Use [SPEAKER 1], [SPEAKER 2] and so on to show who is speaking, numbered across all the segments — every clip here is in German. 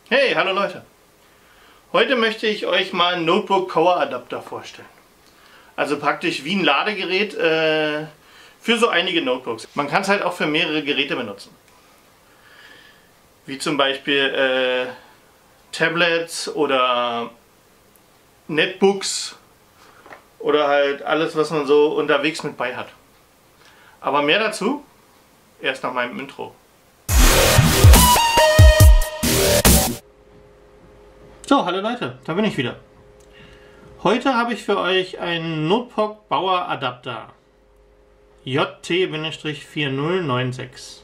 [SPEAKER 1] Hey, hallo Leute! Heute möchte ich euch mal einen Notebook Power Adapter vorstellen. Also praktisch wie ein Ladegerät für so einige Notebooks. Man kann es halt auch für mehrere Geräte benutzen. Wie zum Beispiel Tablets oder Netbooks oder halt alles, was man so unterwegs mit bei hat. Aber mehr dazu erst nach meinem Intro. So, hallo Leute, da bin ich wieder. Heute habe ich für euch einen Notebook Power Adapter JT-4096.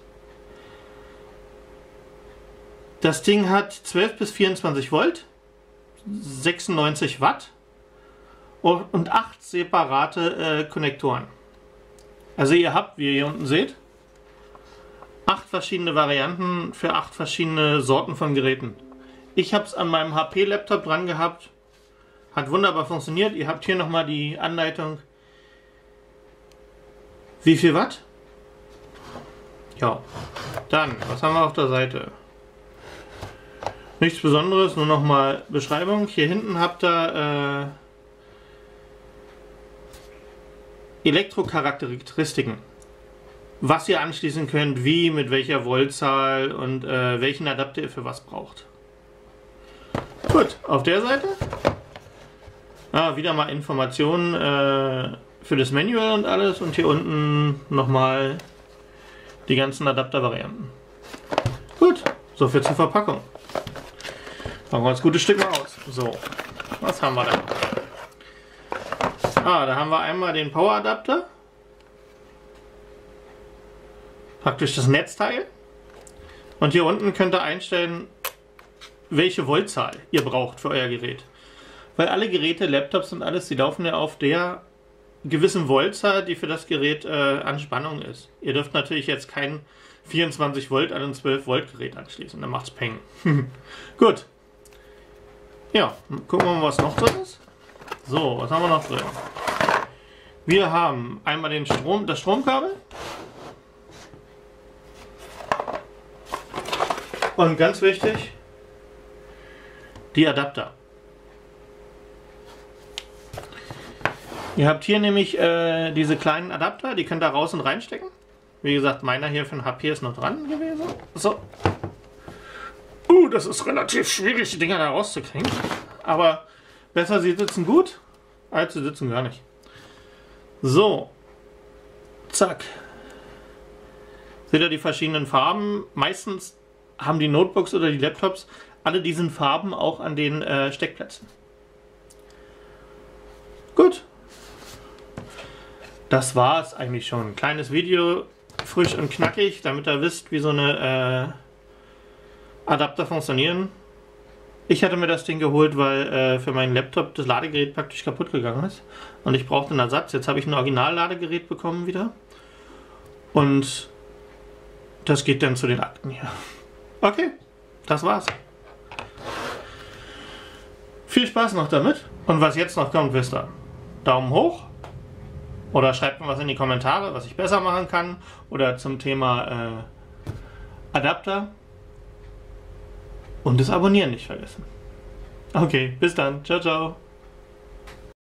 [SPEAKER 1] Das Ding hat 12 bis 24 Volt, 96 Watt und 8 separate Konnektoren. Also ihr habt, wie ihr hier unten seht, 8 verschiedene Varianten für 8 verschiedene Sorten von Geräten. Ich habe es an meinem HP-Laptop dran gehabt. Hat wunderbar funktioniert. Ihr habt hier nochmal die Anleitung. Wie viel Watt? Ja. Dann, was haben wir auf der Seite? Nichts Besonderes, nur nochmal Beschreibung. Hier hinten habt ihr Elektrocharakteristiken. Was ihr anschließen könnt, wie, mit welcher Voltzahl und welchen Adapter ihr für was braucht. Gut, auf der Seite wieder mal Informationen für das Manual und alles und hier unten nochmal die ganzen Adaptervarianten. Gut, so viel zur Verpackung. Machen wir das gute Stück mal aus. So, was haben wir da? Da haben wir einmal den Power Adapter. Praktisch das Netzteil. Und hier unten könnt ihr einstellen, welche Voltzahl ihr braucht für euer Gerät. Weil alle Geräte, Laptops und alles, die laufen ja auf der gewissen Voltzahl, die für das Gerät an Spannung ist. Ihr dürft natürlich jetzt kein 24 Volt an ein 12 Volt Gerät anschließen, dann macht's Peng. Gut. Ja, gucken wir mal, was noch drin ist. So, was haben wir noch drin? Wir haben einmal das Stromkabel. Und ganz wichtig, die Adapter. Ihr habt hier nämlich diese kleinen Adapter, die könnt ihr raus und reinstecken. Wie gesagt, meiner hier für ein HP ist noch dran gewesen. So. Das ist relativ schwierig, die Dinger da rauszukriegen. Aber besser, sie sitzen gut, als sie sitzen gar nicht. So. Zack. Seht ihr die verschiedenen Farben? Meistens haben die Notebooks oder die Laptops alle diesen Farben auch an den Steckplätzen. Gut. Das war es eigentlich schon. Ein kleines Video, frisch und knackig, damit ihr wisst, wie so eine Adapter funktionieren. Ich hatte mir das Ding geholt, weil für meinen Laptop das Ladegerät praktisch kaputt gegangen ist. Und ich brauchte einen Ersatz. Jetzt habe ich ein Original-Ladegerät bekommen wieder. Und das geht dann zu den Akten hier. Okay, das war's. Viel Spaß noch damit. Und was jetzt noch kommt, wisst ihr. Daumen hoch. Oder schreibt mir was in die Kommentare, was ich besser machen kann. Oder zum Thema Adapter. Und das Abonnieren nicht vergessen. Okay, bis dann. Ciao, ciao.